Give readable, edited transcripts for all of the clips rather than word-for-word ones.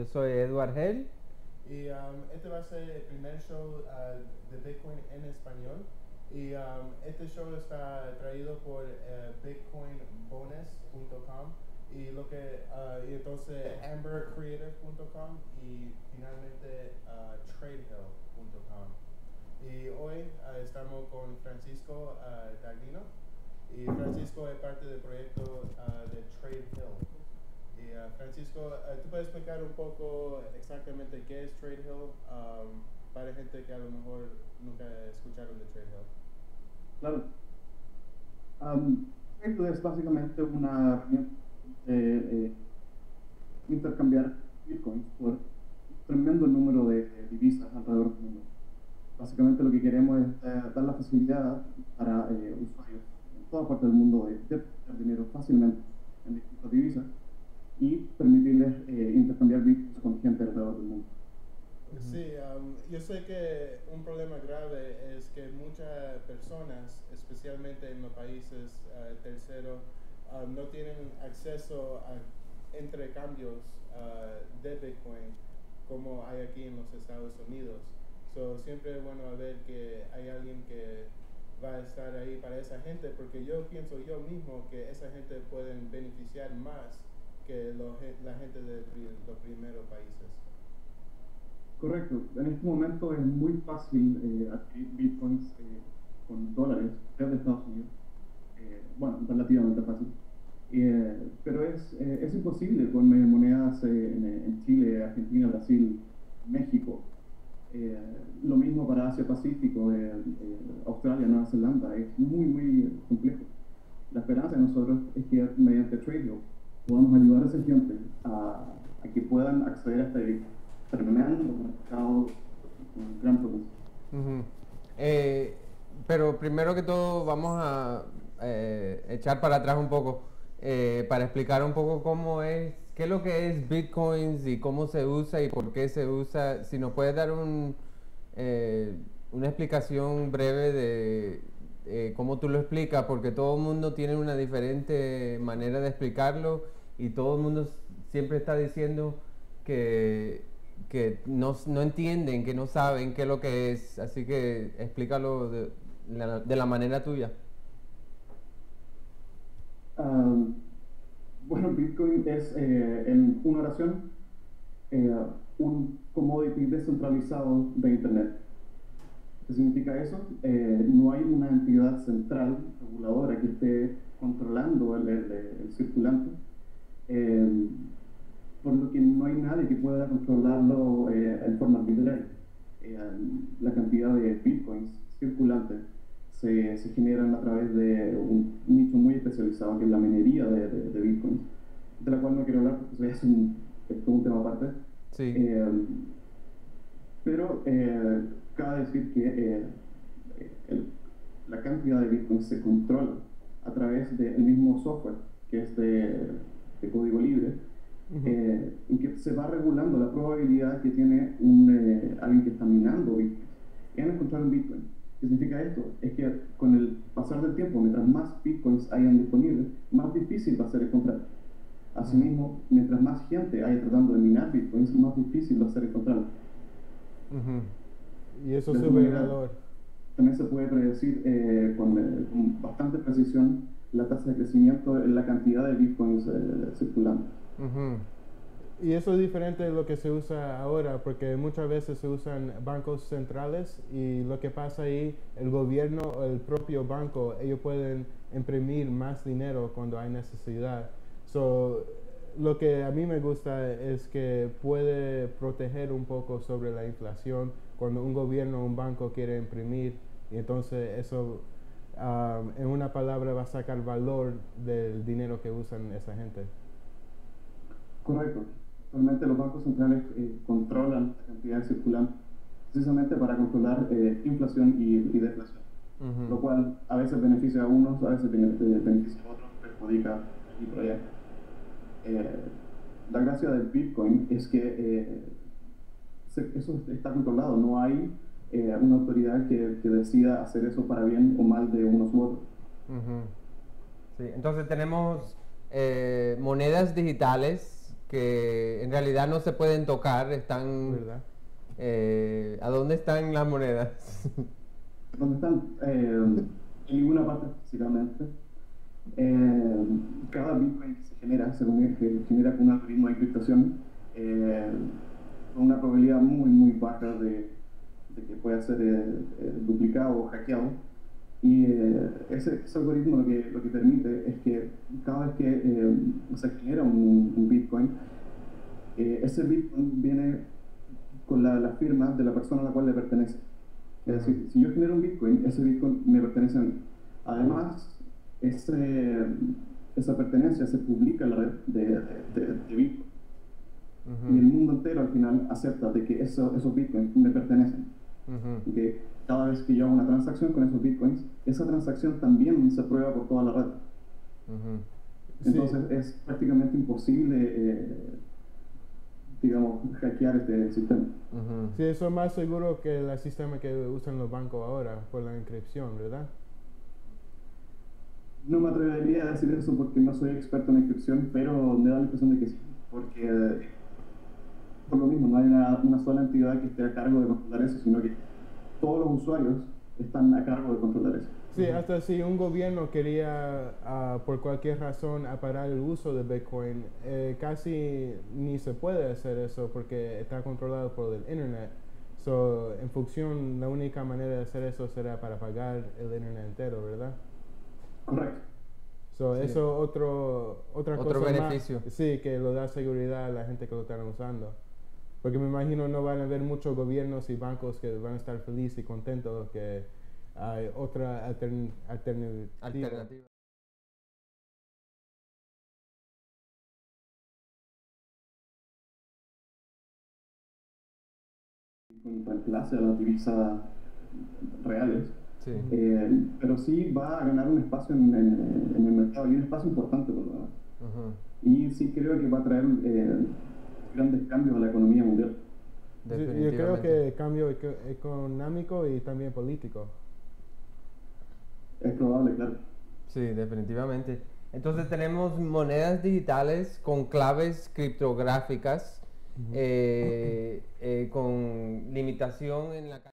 yo soy Edward Hell. Y este va a ser el primer show de Bitcoin en español. Y este show está traído por bitcoinbonus.com y y entonces ambercreative.com y finalmente tradehill.com. Y hoy estamos con Francisco Daglino. Y Francisco es parte del proyecto de TradeHill. Y Francisco, ¿tú puedes explicar un poco exactamente qué es TradeHill para gente que a lo mejor nunca escucharon de TradeHill? Claro. Esto es básicamente una herramienta de intercambiar bitcoins por un tremendo número de divisas alrededor del mundo. Básicamente lo que queremos es dar la facilidad para usuarios en toda parte del mundo de depositar dinero fácilmente en distintas divisas y permitirles intercambiar bitcoins con gente alrededor del mundo. Sí, yo sé que un problema grave es que muchas personas, especialmente en los países terceros, no tienen acceso a intercambios de Bitcoin como hay aquí en los Estados Unidos. So, siempre es bueno ver que hay alguien que va a estar ahí para esa gente, porque yo pienso yo mismo que esa gente puede beneficiar más que la gente de los primeros países. Correcto. En este momento es muy fácil adquirir bitcoins con dólares desde Estados Unidos. Bueno, relativamente fácil. Pero es imposible con monedas en Chile, Argentina, Brasil, México. Lo mismo para Asia-Pacífico, Australia, Nueva Zelanda. Es muy, muy complejo. La esperanza de nosotros es que mediante TradeHill podamos ayudar a esa gente a que puedan acceder a este tremendo mercado con gran potencial. Pero primero que todo vamos a echar para atrás un poco para explicar un poco qué es lo que es Bitcoins y cómo se usa y por qué se usa. Si nos puedes dar una explicación breve de cómo tú lo explicas, porque todo el mundo tiene una diferente manera de explicarlo y todo el mundo siempre está diciendo que no entienden, que no saben qué es lo que es, así que explícalo de la manera tuya. Bueno, Bitcoin es, en una oración, un commodity descentralizado de Internet. ¿Qué significa eso? No hay una entidad central reguladora que esté controlando el circulante, por lo que no hay nadie que pueda controlarlo en forma arbitraria. La cantidad de bitcoins circulantes se generan a través de un nicho muy especializado que es la minería de bitcoins, de la cual no quiero hablar porque eso es todo un tema aparte. Sí. Pero cabe decir que la cantidad de bitcoins se controla a través del mismo software que es de código libre. En que se va regulando la probabilidad que tiene alguien que está minando Bitcoin en encontrar un Bitcoin. ¿Qué significa esto? Es que con el pasar del tiempo, mientras más Bitcoins hayan disponibles, más difícil va a ser encontrar. Asimismo, mientras más gente haya tratando de minar Bitcoins, más difícil va a ser encontrarlo. Y eso sube el valor. También se puede predecir con bastante precisión la tasa de crecimiento en la cantidad de Bitcoins circulando. Y eso es diferente de lo que se usa ahora, porque muchas veces se usan bancos centrales y lo que pasa ahí, el gobierno o el propio banco, ellos pueden imprimir más dinero cuando hay necesidad. So, lo que a mí me gusta es que puede proteger un poco sobre la inflación cuando un gobierno o un banco quiere imprimir, y entonces eso, en una palabra, va a sacar valor del dinero que usan esa gente. Correcto. Actualmente los bancos centrales controlan la cantidad de circulante precisamente para controlar inflación y deflación, lo cual a veces beneficia a unos, a veces beneficia a otros, perjudica y por allá. La gracia del Bitcoin es que eso está controlado, no hay una autoridad que decida hacer eso para bien o mal de unos u otros. Sí, entonces tenemos monedas digitales que en realidad no se pueden tocar, están... ¿Verdad? ¿A dónde están las monedas? ¿Dónde están? En ninguna parte físicamente. Cada Bitcoin que se genera genera con un algoritmo de encriptación con una probabilidad muy baja de que pueda ser duplicado o hackeado. Y ese algoritmo lo que permite es que cada vez que se genera un Bitcoin, ese Bitcoin viene con la firma de la persona a la cual le pertenece. Es decir, si yo genero un Bitcoin, ese Bitcoin me pertenece a mí. Además, esa pertenencia se publica en la red de Bitcoin. Y el mundo entero al final acepta de que esos Bitcoins me pertenecen. Y que cada vez que yo hago una transacción con esos Bitcoins, esa transacción también se prueba por toda la red. Entonces es prácticamente imposible, digamos, hackear este sistema. Sí, eso es más seguro que el sistema que usan los bancos ahora por la inscripción, ¿verdad? No me atrevería a decir eso porque no soy experto en inscripción, pero me da la impresión de que sí, porque por lo mismo no hay una sola entidad que esté a cargo de controlar eso, sino que todos los usuarios están a cargo de controlar eso. Sí, hasta si un gobierno quería, por cualquier razón, parar el uso de Bitcoin, casi ni se puede hacer eso porque está controlado por el Internet. So, en función, la única manera de hacer eso será para pagar el Internet entero, ¿verdad? Correcto. So, Sí. eso otra Otro cosa beneficio. más, sí, que lo da seguridad a la gente que lo están usando. Porque me imagino no van a haber muchos gobiernos y bancos que van a estar felices y contentos que hay otra alternativa. Alternativa. Reemplace a las divisas reales, Sí. pero sí va a ganar un espacio en el mercado y un espacio importante por lo demás. Y sí creo que va a traer grandes cambios a la economía mundial. Yo creo que cambio económico y también político. Es probable, claro. Sí, definitivamente. Entonces tenemos monedas digitales con claves criptográficas, con limitación en la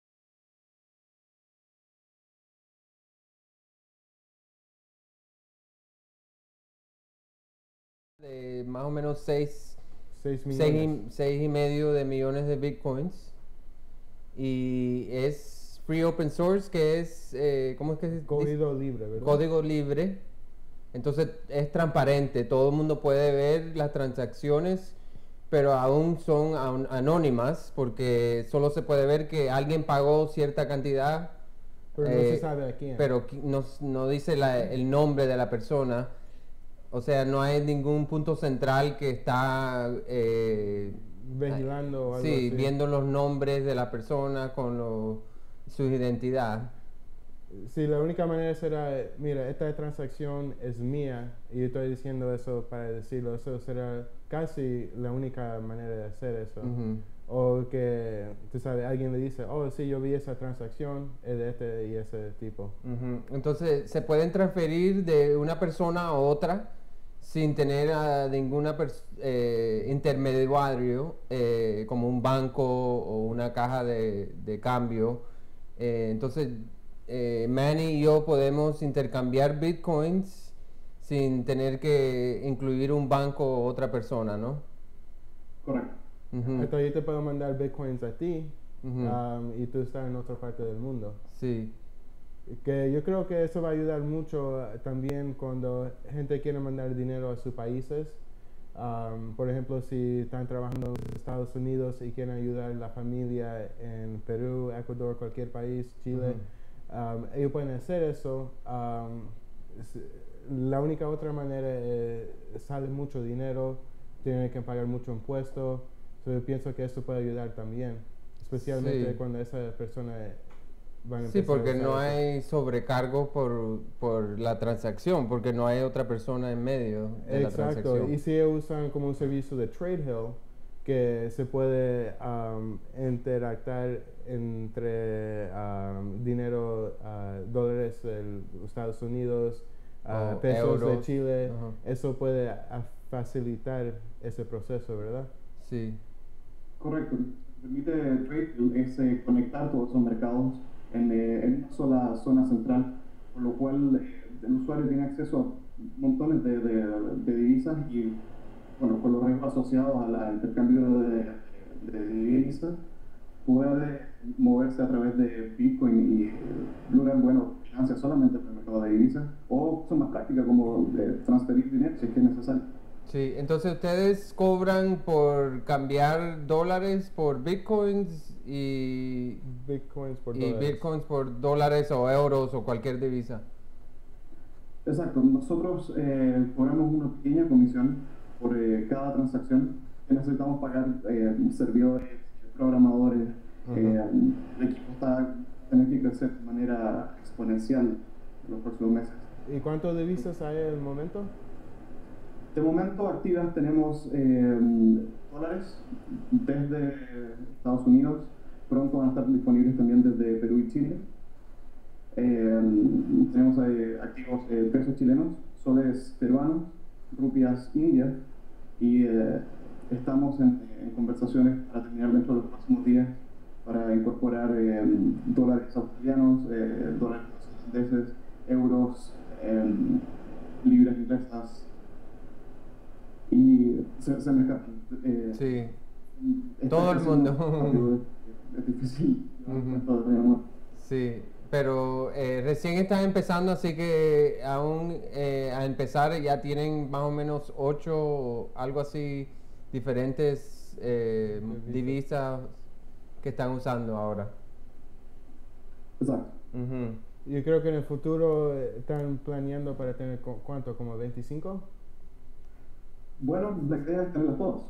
de más o menos 6 millones. 6,5 de millones de bitcoins. Y es free open source, que es, ¿cómo es que se dice? Código libre, ¿verdad? Código libre. Entonces es transparente, todo el mundo puede ver las transacciones, pero aún son anónimas porque solo se puede ver que alguien pagó cierta cantidad, Pero no se sabe a quién. pero no dice el nombre de la persona. O sea, no hay ningún punto central que está Vigilando o algo sí, así. viendo los nombres de la persona con su identidad. Sí, la única manera será, mira, esta transacción es mía y yo estoy diciendo eso para decirlo. Eso será casi la única manera de hacer eso. O que, tú sabes, alguien le dice, oh, sí, yo vi esa transacción, es de este y ese tipo. Entonces, se pueden transferir de una persona a otra sin tener a ninguna intermediario, como un banco o una caja de cambio. Entonces, Manny y yo podemos intercambiar bitcoins sin tener que incluir un banco o otra persona, ¿no? Correcto. Entonces yo te puedo mandar bitcoins a ti y tú estás en otra parte del mundo. Sí. Que yo creo que eso va a ayudar mucho también cuando gente quiere mandar dinero a sus países. Por ejemplo, si están trabajando en Estados Unidos y quieren ayudar a la familia en Perú, Ecuador, cualquier país, Chile, ellos pueden hacer eso. La única otra manera sale mucho dinero, tienen que pagar mucho impuesto. Yo pienso que eso puede ayudar también, especialmente Sí. cuando esa persona van a Sí, empezar a porque usar no eso. hay sobrecargo por la transacción, porque no hay otra persona en medio de la Exacto, transacción. y si usan como un servicio de TradeHill, que se puede interactuar entre dinero, dólares de Estados Unidos, O pesos de euros. Chile, Ajá. eso puede facilitar ese proceso, ¿verdad? Sí. Correcto. Permite TradeView es conectar todos esos mercados en una sola zona central, por lo cual el usuario tiene acceso a montones de divisas y, bueno, con los riesgos asociados al intercambio de divisas, puede moverse a través de Bitcoin y lograr, bueno, ganancias solamente por el mercado de divisas o opción más práctica como transferir dinero si es que es necesario. Sí, entonces ustedes cobran por cambiar dólares por bitcoins Bitcoins por y dólares. bitcoins por dólares o euros o cualquier divisa. Exacto, nosotros cobramos una pequeña comisión por cada transacción que necesitamos pagar servidores, programadores. El equipo está a tener que crecer de manera exponencial en los próximos meses. ¿Y cuántas divisas hay en el momento? De momento activas tenemos dólares desde Estados Unidos, pronto van a estar disponibles también desde Perú y Chile. Tenemos activos pesos chilenos, soles peruanos, rupias indias y estamos en conversaciones para terminar dentro de los próximos días para incorporar dólares australianos, dólares holandeses, euros, libras inglesas y se me escapan. Sí, Está todo el creciendo mundo. rápido, es difícil. Sí, pero recién están empezando, así que aún a empezar ya tienen más o menos 8 o algo así diferentes divisas que están usando ahora. Exacto. Ujú. Yo creo que en el futuro están planeando para tener, ¿cuánto? ¿Como 25? Bueno, la idea es tenerlas todas.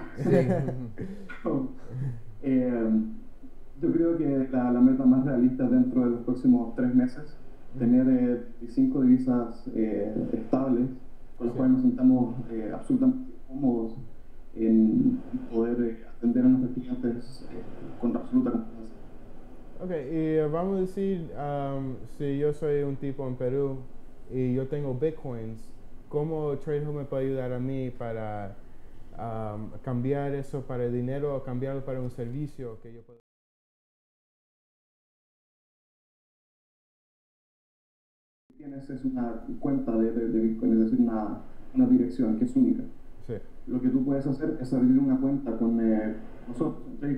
Sí. Yo creo que la meta más realista dentro de los próximos 3 meses, tener 25 divisas estables, con las Sí. cuales nos sintamos absolutamente cómodos en poder atender a nuestros clientes con absoluta confianza. Ok, y vamos a decir, si yo soy un tipo en Perú y yo tengo bitcoins, ¿cómo TradeHub me puede ayudar a mí para cambiar eso para dinero o cambiarlo para un servicio que yo puedo? Tienes es una cuenta de Bitcoin, es decir, una dirección que es única. Sí. Lo que tú puedes hacer es abrir una cuenta con nosotros,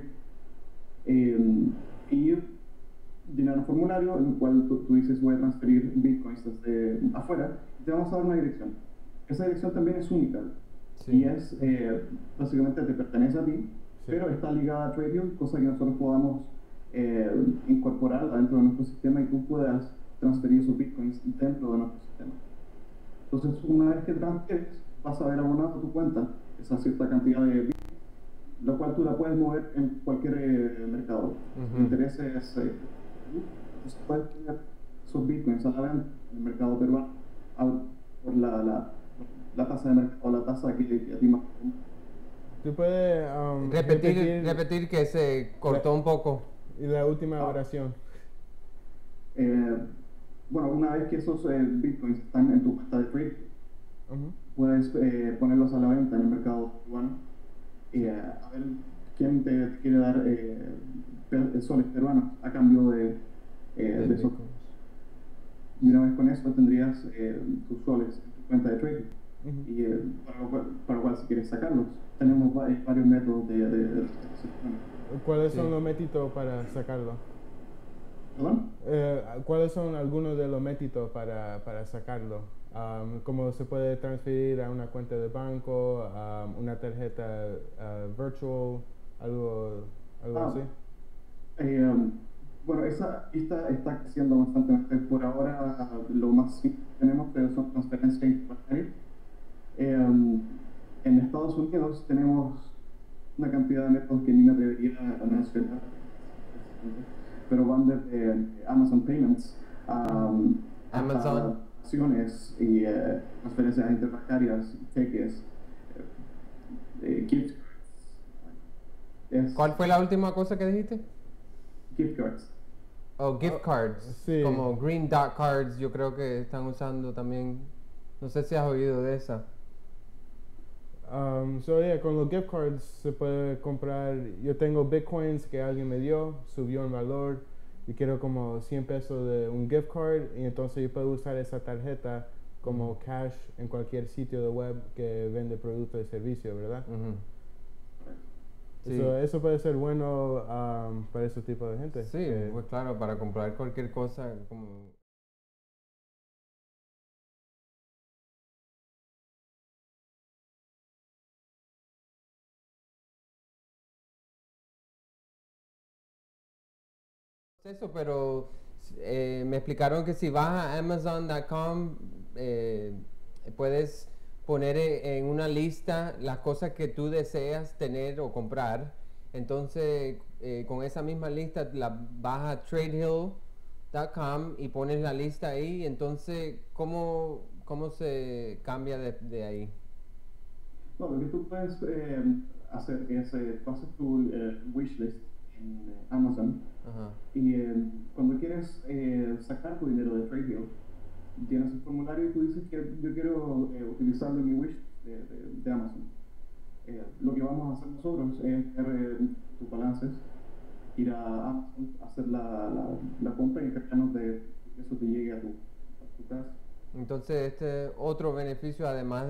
y llenar un formulario en el cual tú dices voy a transferir bitcoins desde afuera y te vamos a dar una dirección. Esa dirección también es única Sí. y es básicamente te pertenece a ti, Sí. pero está ligada a TradeView, cosa que nosotros podamos incorporar dentro de nuestro sistema y tú puedas transferir esos bitcoins dentro de nuestro sistema. Entonces, una vez que transfieres, vas a ver abonado a tu cuenta esa cierta cantidad de bitcoins, la cual tú la puedes mover en cualquier mercado. Si te interesa entonces puedes tener esos bitcoins a la venta en el mercado peruano por la tasa de mercado o la tasa que a ti más. ¿Tú puedes Repetir que se cortó un poco. la última oración? Bueno, una vez que esos bitcoins están en tu cuenta de trade, Ujú. puedes ponerlos a la venta en el mercado peruano y a ver quién te quiere dar soles peruanos a cambio de esos. bitcoins. Y una vez con eso tendrías tus soles en tu cuenta de trading. Ujú. Y para lo cual si quieres sacarlos, tenemos varios métodos de ¿Cuáles Sí. son los métodos para sacarlo? ¿Perdón? ¿Cuáles son algunos de los métodos para sacarlo? ¿Cómo se puede transferir a una cuenta de banco, una tarjeta virtual, algo así? Bueno, esa lista está creciendo constantemente. Por ahora, lo más simple que tenemos son transferencias interbancarias. En Estados Unidos tenemos una cantidad de métodos que ni me atrevería a mencionar, pero van desde Amazon Payments Amazon. acciones y transferencias interbancarias, cheques, gift cards. ¿Cuál fue la última cosa que dijiste? Gift cards. Oh, gift cards. sí. Como Green Dot Cards, yo creo que están usando también. No sé si has oído de esa. Con los gift cards se puede comprar. Yo tengo bitcoins que alguien me dio, subió en valor. Y quiero como 100 pesos de un gift card. Y entonces yo puedo usar esa tarjeta como cash en cualquier sitio de web que vende productos y servicios, ¿verdad? Sí. Eso puede ser bueno para ese tipo de gente. Sí, pues claro, para comprar cualquier cosa como... Eso, pero me explicaron que si vas a Amazon.com puedes poner en una lista las cosas que tú deseas tener o comprar. Entonces, con esa misma lista vas a tradehill.com y pones la lista ahí. Entonces, ¿cómo se cambia de ahí? No, lo que tú puedes hacer es, tú haces tu wishlist en Amazon Ajá. y cuando quieres sacar tu dinero de TradeHill, tienes el formulario y tú dices que yo quiero utilizarlo en mi wish de Amazon. Lo que vamos a hacer nosotros es ver tus balances, ir a Amazon, hacer la compra y encargarnos de que eso te llegue a tu casa. Entonces, este otro beneficio, además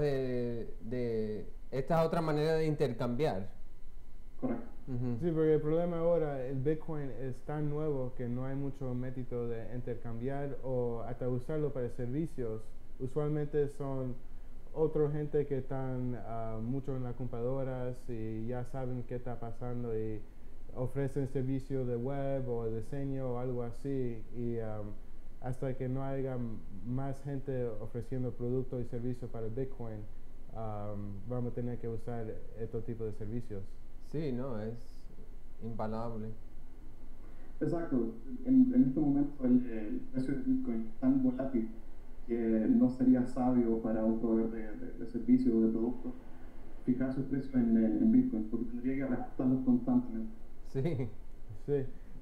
de esta otra manera de intercambiar. Correcto. Sí, porque el problema ahora, el Bitcoin es tan nuevo que no hay mucho método de intercambiar o hasta usarlo para servicios. Usualmente son otra gente que están mucho en las computadoras y ya saben qué está pasando y ofrecen servicios de web o de diseño o algo así. Y hasta que no haya más gente ofreciendo productos y servicios para Bitcoin, vamos a tener que usar estos tipos de servicios. Sí, no, es impalable. Exacto. En este momento el precio de Bitcoin es tan volátil que no sería sabio para un proveedor de servicios o de productos fijar sus precios en Bitcoin, porque tendría que reajustarlos constantemente. Sí. Sí.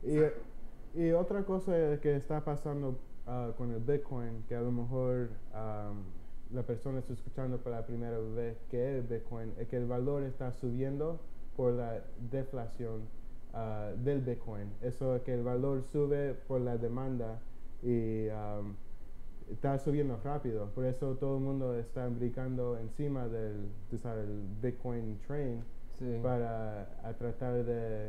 Y otra cosa que está pasando con el Bitcoin, que a lo mejor la persona está escuchando por la primera vez que es Bitcoin, es que el valor está subiendo por la deflación del Bitcoin. Eso es que el valor sube por la demanda y está subiendo rápido. Por eso todo el mundo está brincando encima del Bitcoin train Sí. para tratar de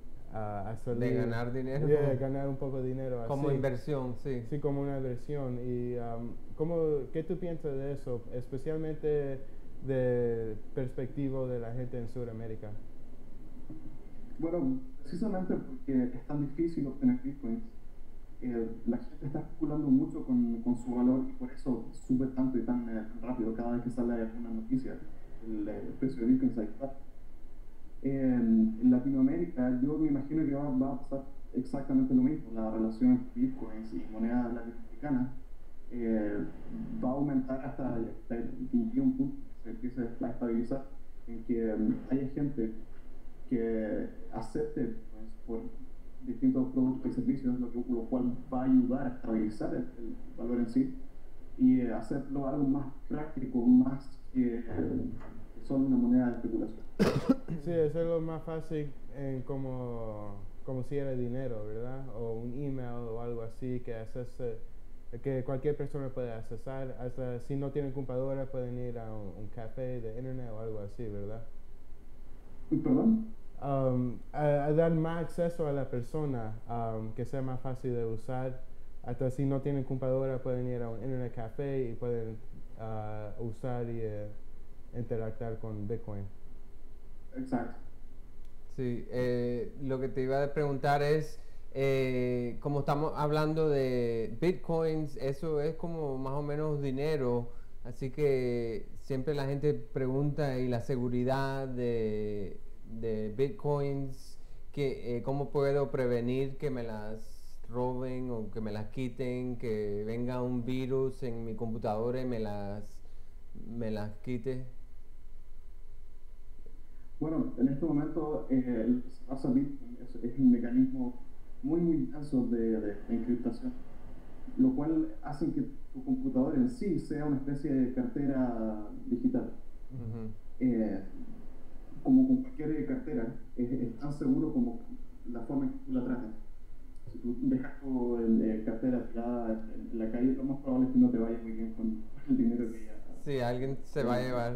De ganar dinero. ganar un poco de dinero Como así. inversión, sí. Sí, como una inversión. Y ¿qué tú piensas de eso? Especialmente de perspectiva de la gente en Sudamérica. Bueno, precisamente porque es tan difícil obtener bitcoins, la gente está especulando mucho con su valor y por eso sube tanto y tan rápido cada vez que sale una noticia. El precio de bitcoin se dispara. En Latinoamérica, yo me imagino que va a pasar exactamente lo mismo. La relación entre bitcoins y monedas latinoamericanas va a aumentar hasta que llegue un punto que se empiece a estabilizar, en que haya gente que acepte pues, por distintos productos y servicios, lo cual va a ayudar a estabilizar el valor en sí y hacerlo algo más práctico, más que solo una moneda de especulación. Sí, eso es lo más fácil en como si era dinero, ¿verdad? O un email o algo así que cualquier persona puede accesar. Hasta si no tienen computadora pueden ir a un café de internet o algo así, ¿verdad? ¿Perdón? A dar más acceso a la persona, que sea más fácil de usar. Hasta si no tienen computadora pueden ir a un internet café y pueden usar y interactuar con Bitcoin. Exacto. Sí, lo que te iba a preguntar es, como estamos hablando de bitcoins, eso es como más o menos dinero, así que siempre la gente pregunta y la seguridad de bitcoins, cómo puedo prevenir que me las roben o que me las quiten, que venga un virus en mi computadora y me las quite. Bueno, en este momento el que se basa Bitcoin es un mecanismo muy denso de encriptación, lo cual hace que tu computador en sí sea una especie de cartera digital. Ujú. eh, como con cualquier cartera, es tan seguro como la forma en que tú la trates. Si tú dejas tu cartera tirada en la calle, lo más probable es que no te vaya muy bien con el dinero que ya... Sí, alguien se va a llevar.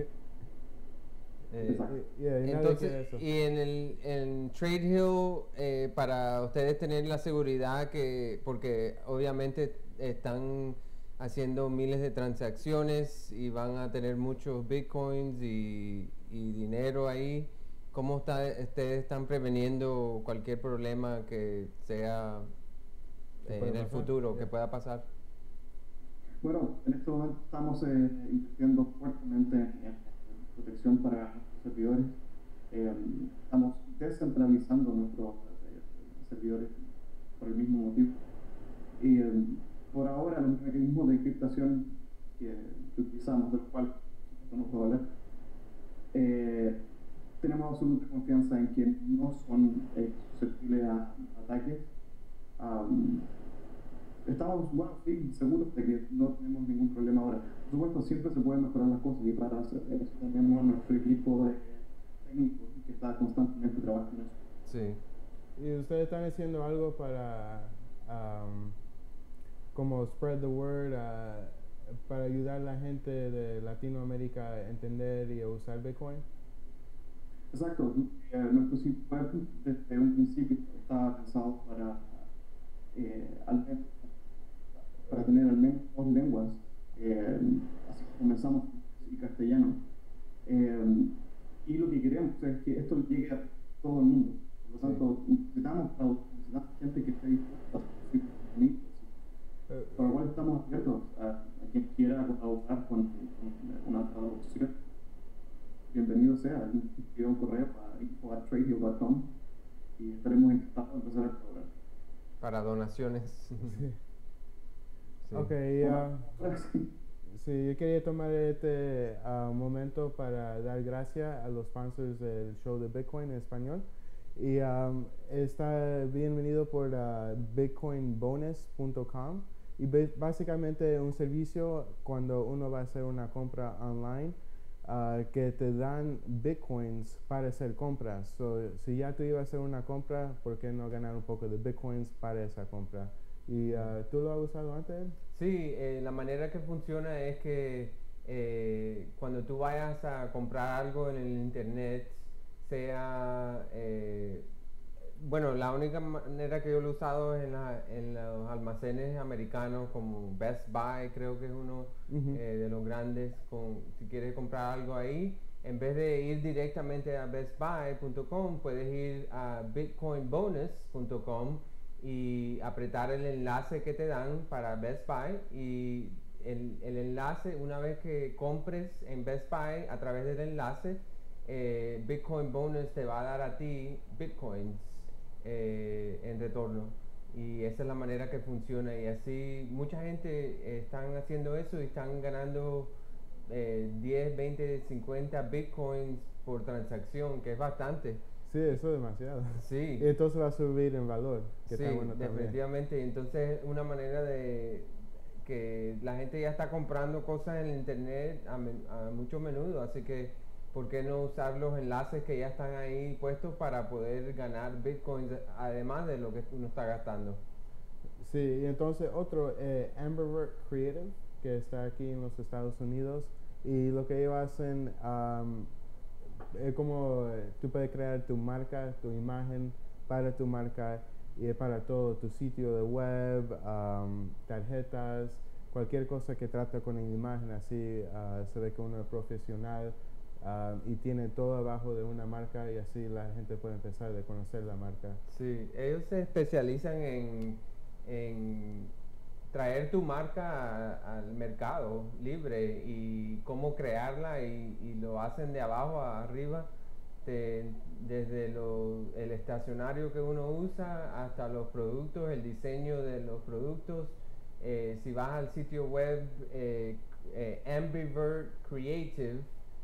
Exacto. Y nadie quiere Entonces, eso. y en Trade Hill, para ustedes tener la seguridad que, porque obviamente están haciendo miles de transacciones y van a tener muchos bitcoins y dinero ahí, ¿cómo ustedes están preveniendo cualquier problema que sea Que pueda en el pasar, futuro, que ya. pueda pasar? Bueno, en este momento estamos invirtiendo fuertemente en protección para nuestros servidores. Estamos descentralizando nuestros servidores por el mismo motivo. Y por ahora los mecanismos de encriptación que utilizamos, del cual no puedo hablar, tenemos absoluta confianza en que no son susceptibles a ataques. Estamos, bueno, sí, seguros de que no tenemos ningún problema ahora. Por supuesto, siempre se pueden mejorar las cosas y para hacer eso tenemos nuestro equipo de técnicos que está constantemente trabajando en eso. Sí. ¿Y ustedes están haciendo algo para como spread the word, para ayudar a la gente de Latinoamérica a entender y a usar Bitcoin? Exacto. Nuestro sitio web desde un principio estaba pensado para tener al menos 2 lenguas. Así que comenzamos con inglés y castellano. Y lo que queremos es que esto llegue a todo el mundo. Por lo tanto, necesitamos gente que esté dispuesta a traducir contenido. Por lo cual estamos abiertos a quien quiera colaborar con una traducción. Bienvenido sea, escriba un correo a info@tradehill.com y estaremos encantados de empezar a colaborar. Para donaciones. Sí. Sí. Ok, sí, yo quería tomar este momento para dar gracias a los sponsors del show de Bitcoin en español. Y está bienvenido por bitcoinbonus.com. Y básicamente un servicio cuando uno va a hacer una compra online que te dan bitcoins para hacer compras. So, si ya tú ibas a hacer una compra, ¿por qué no ganar un poco de bitcoins para esa compra? ¿Y tú lo has usado antes? Sí, la manera que funciona es que cuando tú vayas a comprar algo en el internet, sea, bueno, la única manera que yo lo he usado es en los almacenes americanos como Best Buy, creo que es uno de los grandes, si quieres comprar algo ahí, en vez de ir directamente a bestbuy.com, puedes ir a bitcoinbonus.com y apretar el enlace que te dan para Best Buy y el enlace, una vez que compres en Best Buy a través del enlace, Bitcoin Bonus te va a dar a ti Bitcoins en retorno, y esa es la manera que funciona, y así mucha gente están haciendo eso y están ganando 10, 20, 50 Bitcoins por transacción, que es bastante. Sí, eso es demasiado. Sí. Y entonces va a subir en valor, que Sí, está bueno definitivamente. también. Entonces, una manera de que la gente ya está comprando cosas en el internet a mucho menudo, así que ¿por qué no usar los enlaces que ya están ahí puestos para poder ganar bitcoins además de lo que uno está gastando? Sí, y entonces otro, Ambervert Creative, que está aquí en los Estados Unidos, y lo que ellos hacen es como tú puedes crear tu marca, tu imagen para tu marca y para todo, tu sitio de web, tarjetas, cualquier cosa que trata con la imagen, así se ve que uno es profesional y tiene todo abajo de una marca, y así la gente puede empezar a conocer la marca. Sí, ellos se especializan en traer tu marca al mercado libre y cómo crearla, y lo hacen de abajo a arriba, desde el estacionario que uno usa hasta los productos, el diseño de los productos. Si vas al sitio web Ambivert Creative,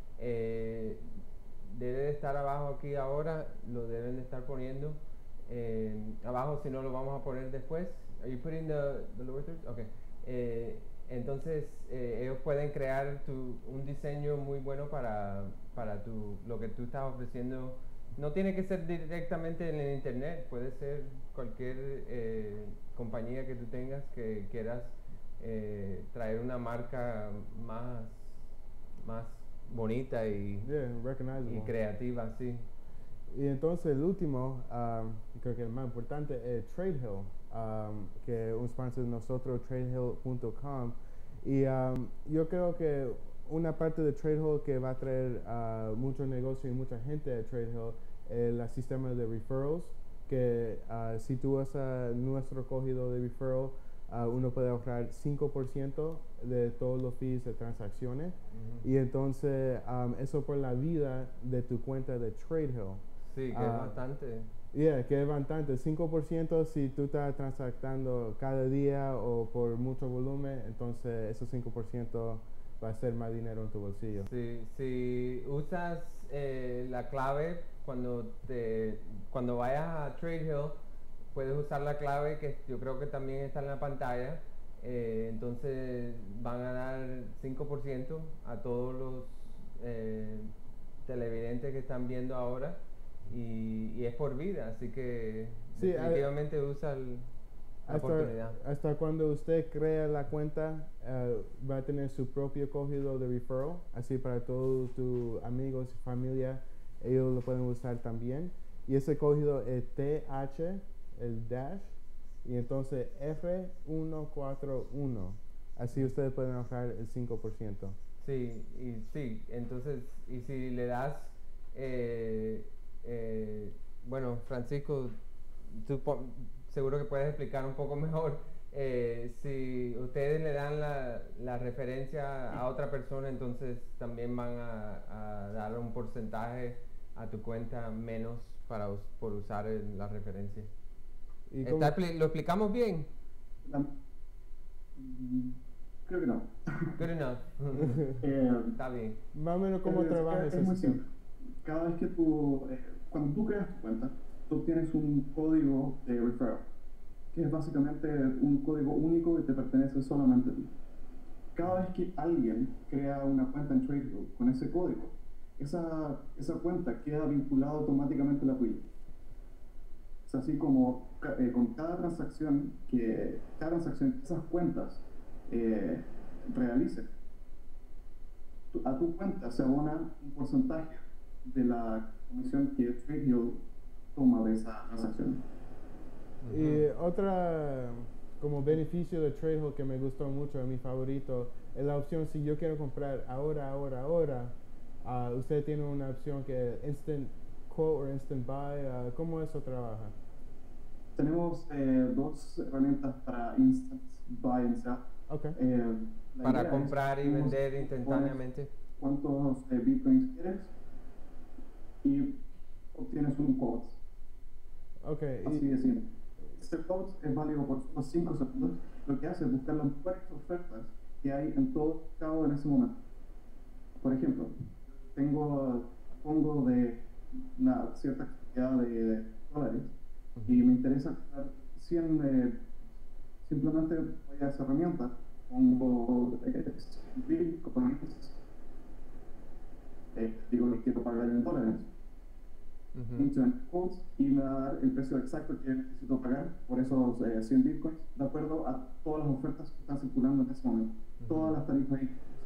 debe de estar abajo aquí ahora, lo deben de estar poniendo abajo, si no lo vamos a poner después. Are you putting the lower third? Okay. Entonces ellos pueden crear un diseño muy bueno para lo que tú estás ofreciendo. No tiene que ser directamente en el internet, puede ser cualquier compañía que tú tengas que quieras traer una marca más bonita Yeah, y recognizable. creativa, sí. Y entonces el último, creo que el más importante es TradeHill, que es un sponsor de nosotros, tradehill.com. Y yo creo que una parte de TradeHill que va a traer mucho negocio y mucha gente a TradeHill es el sistema de referrals, que si tú usas nuestro cogido de referral, uno puede ahorrar 5% de todos los fees de transacciones. Y entonces eso por la vida de tu cuenta de TradeHill. Sí, que es bastante. Que es bastante. 5% si tú estás transactando cada día o por mucho volumen, entonces esos 5% va a ser más dinero en tu bolsillo. Sí, si usas la clave cuando vayas a TradeHill, puedes usar la clave que yo creo que también está en la pantalla. Entonces van a dar 5% a todos los televidentes que están viendo ahora y es por vida, así que Sí, definitivamente usa la oportunidad. Hasta cuando usted crea la cuenta, va a tener su propio cogido de referral, así para todos tus amigos y familia, ellos lo pueden usar también. Y ese cogido es TH, el dash, y entonces F141. Así ustedes pueden ahorrar el 5%. Sí, entonces, y si le das, bueno, Francisco, seguro que puedes explicar un poco mejor. Si ustedes le dan la referencia a otra persona, entonces también van a dar un porcentaje a tu cuenta menos por usar la referencia. ¿Lo explicamos bien? Creo que no. Good enough. Está bien. Más o menos cómo trabaja ese muy sistema. simple. Cada vez que cuando tú creas tu cuenta, tú tienes un código de referral, que es básicamente un código único que te pertenece solamente a ti. Cada vez que alguien crea una cuenta en TradeHill con ese código, esa cuenta queda vinculada automáticamente a la tuya. Es así como con cada transacción que esas cuentas realicen, a tu cuenta se abona un porcentaje de la comisión que TradeHill toma de esa transacción. Y otra como beneficio de TradeHill que me gustó mucho, mi favorito, es la opción si yo quiero comprar ahora, usted tiene una opción que es Instant Quote o Instant Buy. ¿Cómo eso trabaja? Tenemos dos herramientas para Instant Buy and Sell. Okay. Para comprar y vender instantáneamente. ¿Cuántos bitcoins quieres? Y obtienes un quote. Okay. Así de simple. Este quote es válido por unos 5 segundos. Lo que hace es buscar las mejores ofertas que hay en todo el mercado en ese momento. Por ejemplo, pongo de una cierta cantidad de dólares y me interesa comprar 100 simplemente voy a esa herramienta, pongo bitcoins, digo que quiero pagar en dólares, pincho en quotes y me va a dar el precio exacto que necesito pagar por esos 100 bitcoins, de acuerdo a todas las ofertas que están circulando en ese momento, todas las tarifas.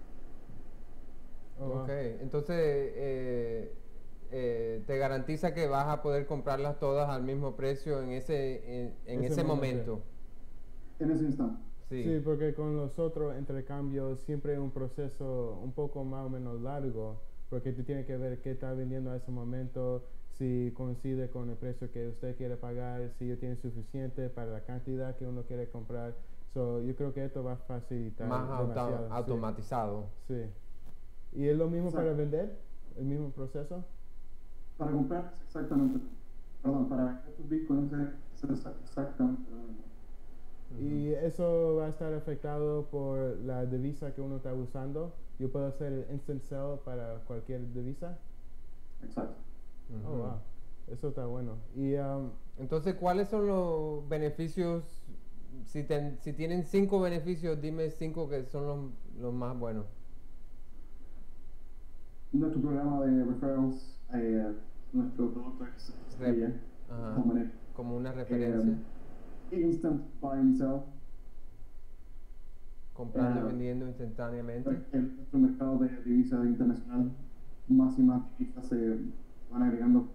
Ok, entonces te garantiza que vas a poder comprarlas todas al mismo precio en ese momento. En ese instante. Sí, porque con los otros intercambios siempre es un proceso un poco más o menos largo, porque tú tienes que ver qué está vendiendo a ese momento, si coincide con el precio que usted quiere pagar, si tiene suficiente para la cantidad que uno quiere comprar. Yo creo que esto va a facilitar más automatizado. Sí. ¿Y es lo mismo para vender? ¿El mismo proceso? Para comprar, exactamente. Perdón, para vender tus bitcoins es exactamente lo mismo. Y eso va a estar afectado por la divisa que uno está usando. Yo puedo hacer el instant sell para cualquier divisa. Exacto. Oh, wow. Eso está bueno. Y entonces, ¿cuáles son los beneficios si tienen 5 beneficios, dime 5 que son los más buenos. Nuestro programa de referrals, nuestro producto es estrella, de Ajá, todas maneras. como una referencia, Instant buy and sell. comprando y vendiendo instantáneamente. Nuestro mercado de divisas internacional, más y más divisas se van agregando.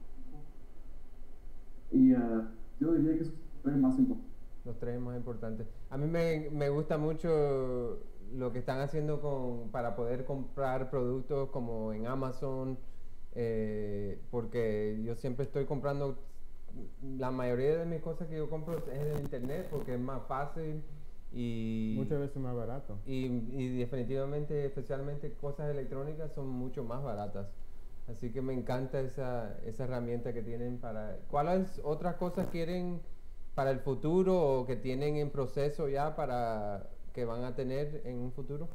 Y yo diría que esos son los tres más importantes. Los 3 más importantes. A mí me gusta mucho lo que están haciendo para poder comprar productos como en Amazon, porque yo siempre estoy comprando, la mayoría de mis cosas que yo compro es en internet porque es más fácil y Muchas veces más barato. y definitivamente, especialmente cosas electrónicas, son mucho más baratas. Así que me encanta esa herramienta que tienen para... ¿Cuáles otras cosas quieren para el futuro o que tienen en proceso ya para que van a tener en un futuro?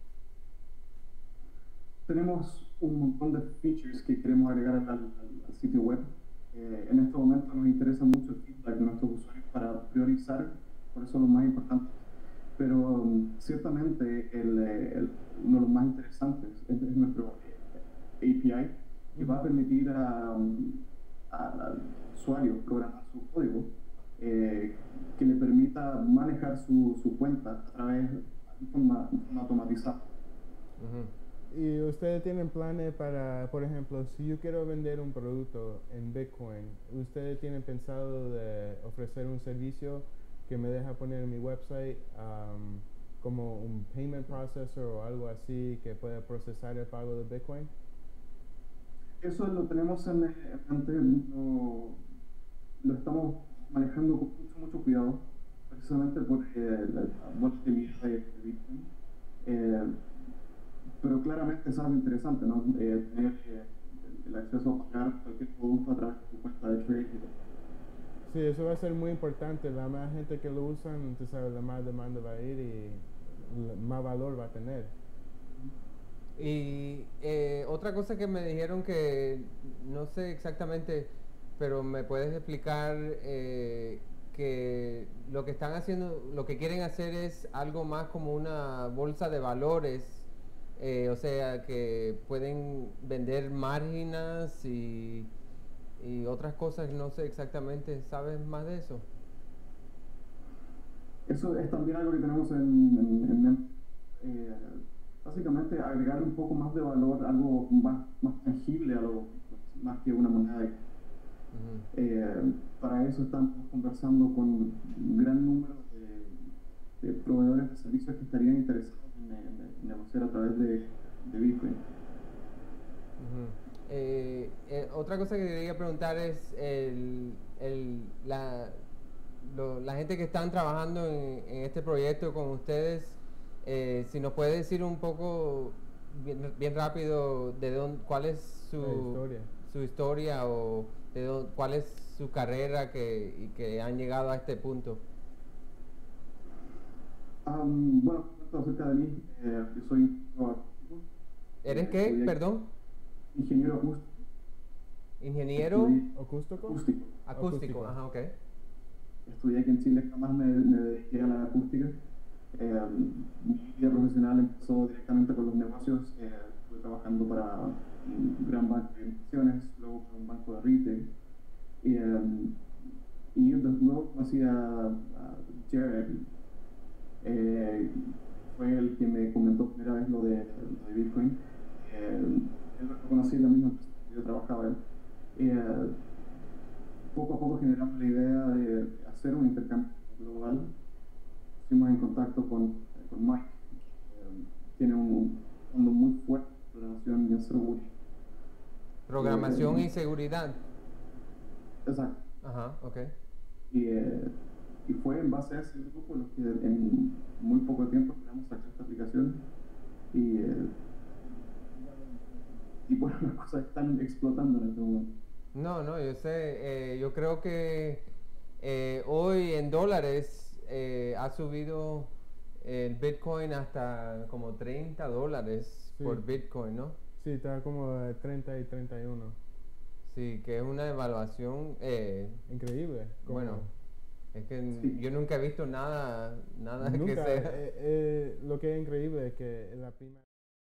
Tenemos un montón de features que queremos agregar al sitio web. En este momento nos interesa mucho el feedback de nuestros usuarios para priorizar, por eso lo más importante. Pero ciertamente uno de los más interesantes es nuestro API, que va a permitir al usuario programar su código que le permita manejar su cuenta a través de forma automatizada. ¿Y ustedes tienen planes para, por ejemplo, si yo quiero vender un producto en Bitcoin, ustedes tienen pensado de ofrecer un servicio que me deja poner en mi website como un payment processor o algo así que pueda procesar el pago de Bitcoin? Eso lo tenemos en mente, lo estamos manejando con mucho cuidado, precisamente por la volatilidad de Bitcoin. Pero claramente es algo interesante, ¿no? Tener el acceso a pagar cualquier producto a través de tu cuenta de trade. Sí, eso va a ser muy importante. La más gente que lo usan, tú sabes, la más demanda va a ir y más valor va a tener. Y otra cosa que me dijeron que no sé exactamente, pero me puedes explicar que lo que están haciendo, lo que quieren hacer es algo más como una bolsa de valores, o sea, que pueden vender márgenes y otras cosas, no sé exactamente, ¿sabes más de eso? Eso es también algo que tenemos en mente. Básicamente agregar un poco más de valor, algo más tangible a más que una moneda. Para eso estamos conversando con un gran número de proveedores de servicios que estarían interesados en negociar a través de Bitcoin. Otra cosa que quería preguntar es la gente que están trabajando en este proyecto con ustedes, si nos puede decir un poco, bien rápido, cuál es su historia o cuál es su carrera y que han llegado a este punto. Bueno, acerca de mí, yo soy ingeniero acústico. ¿Eres qué? Perdón. Ingeniero acústico. ¿Ingeniero? ¿Acústico? Acústico, ajá, ok. Estudié aquí en Chile, jamás me dediqué a la acústica. Mi vida profesional empezó directamente con los negocios. Estuve trabajando para un gran banco de inversiones, luego para un banco de retail. Y luego conocí a Jared. Fue el que me comentó primera vez lo de Bitcoin. Él lo conocí en la misma empresa que yo trabajaba. Poco a poco generamos la idea de hacer un intercambio global. Estuvimos en contacto con Mike, que tiene un fondo muy fuerte de programación y en seguridad. Programación y seguridad. Exacto. Ajá, ok. Y fue en base a ese grupo los que en muy poco tiempo logramos sacar esta aplicación. Y bueno, las cosas están explotando en este momento. No, yo sé, yo creo que hoy en dólares ha subido el Bitcoin hasta como $30 por Bitcoin, ¿no? Sí, está como 30 y 31. Sí, que es una evaluación Increíble. bueno, Es que Sí. yo nunca he visto nada que Nunca, sea... lo que es increíble es que en la primera...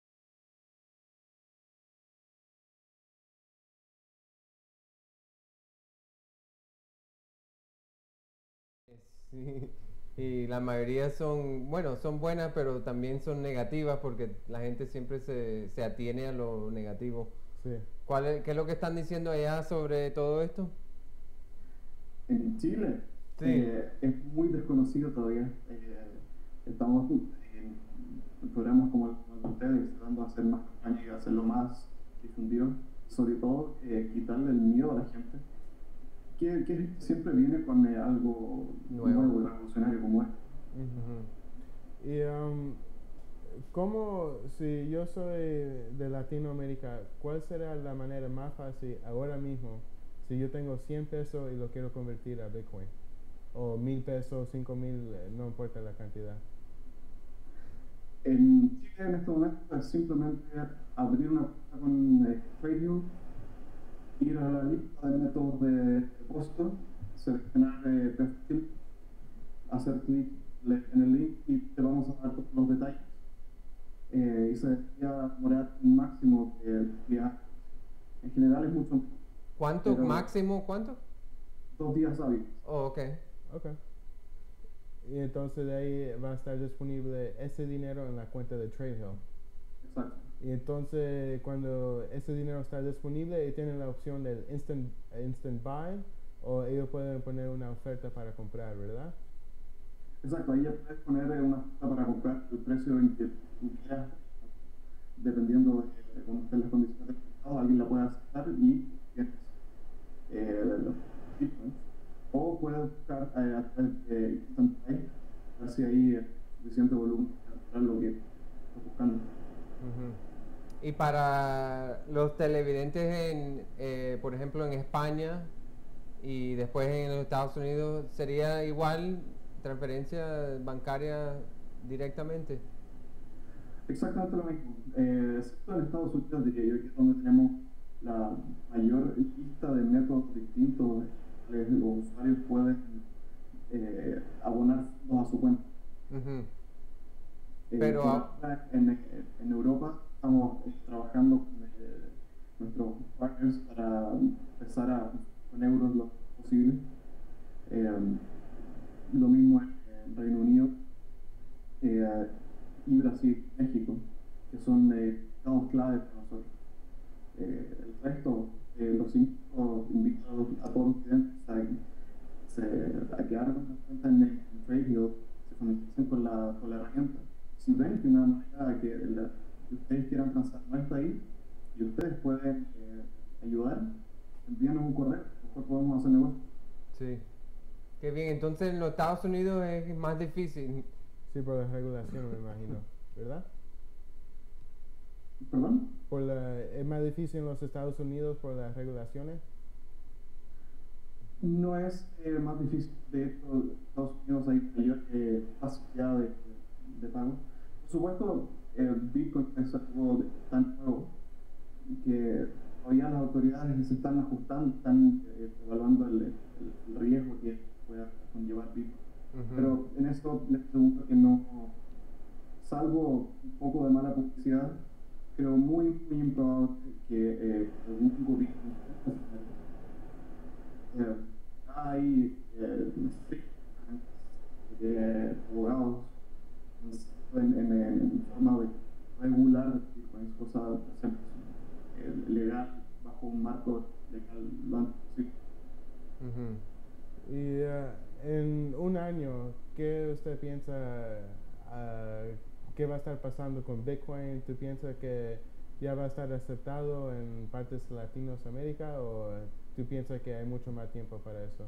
Sí, y la mayoría son, bueno, son buenas, pero también son negativas porque la gente siempre se atiene a lo negativo. Sí. ¿Qué es lo que están diciendo allá sobre todo esto? En Chile Sí. es muy desconocido todavía. Estamos en programas como el de ustedes tratando de hacer más campañas y hacerlo más difundido. Sobre todo, quitarle el miedo a la gente. Que siempre viene con algo Nuevo. nuevo y revolucionario como esto. Ujú. Y ¿cómo, si yo soy de Latinoamérica, cuál será la manera más fácil ahora mismo si yo tengo 100 pesos y lo quiero convertir a Bitcoin? O 1000 pesos, 5000, no importa la cantidad. En Chile en este momento es simplemente abrir una cuenta con TradeView, ir a la lista de métodos de depósito, seleccionar perfil, hacer clic en el link y te vamos a dar todos los detalles. Y se debería demorar un máximo de días. En general es mucho, ¿Cuánto? pero ¿Máximo cuánto? 2 días hábiles. Oh, ok. Ok. Y entonces de ahí va a estar disponible ese dinero en la cuenta de TradeHill. Exacto. Y entonces cuando ese dinero está disponible, tienen la opción del instant buy o ellos pueden poner una oferta para comprar, ¿verdad? Exacto, ahí ya puedes poner una oferta para comprar el precio en que tú quieras, dependiendo de cómo estén las condiciones del mercado, alguien la puede aceptar y tienes los bitcoins. O puedes buscar a través de Instant Buy, a ver si hay suficiente volumen para comprar lo que estás buscando. Ujú. Y para los televidentes por ejemplo, en España y después en los Estados Unidos, ¿sería igual transferencia bancaria directamente? Exactamente lo mismo, excepto en Estados Unidos, diría yo, que es donde tenemos la mayor lista de métodos distintos en los cuales los usuarios pueden abonar fondos a su cuenta. Ujú. Por Pero, ahora en Europa estamos trabajando con nuestros partners para empezar con euros lo posible. Lo mismo en Reino Unido y Brasil, México, que son estados clave para nosotros. El resto, los invito a todos los clientes a que abran una cuenta en TradeView, se familiaricen con la herramienta. Si ven que una manera que ustedes quieran transar no está ahí y ustedes pueden ayudar, envíanos un correo, mejor podemos hacer negocio. sí. Qué bien, entonces en los Estados Unidos es más difícil. Sí, por la regulación me imagino, ¿verdad? ¿Perdón? Es más difícil en los Estados Unidos por las regulaciones. No es más difícil, de hecho, en Estados Unidos hay mayor facilidad de pago. Por supuesto, Bitcoin es algo tan nuevo que todavía las autoridades se están ajustando, están evaluando el riesgo que pueda conllevar Bitcoin. Ujú. Pero en esto les pregunto que no, salvo un poco de mala publicidad, creo muy improbable que algún gobierno hay abogados en forma de regular Bitcoin, cosa de hacer legal bajo un marco legal lo antes posible. Ujú. Y en un año, ¿qué usted piensa qué va a estar pasando con Bitcoin? ¿Tú piensas que ya va a estar aceptado en partes de Latinoamérica o tú piensas que hay mucho más tiempo para eso?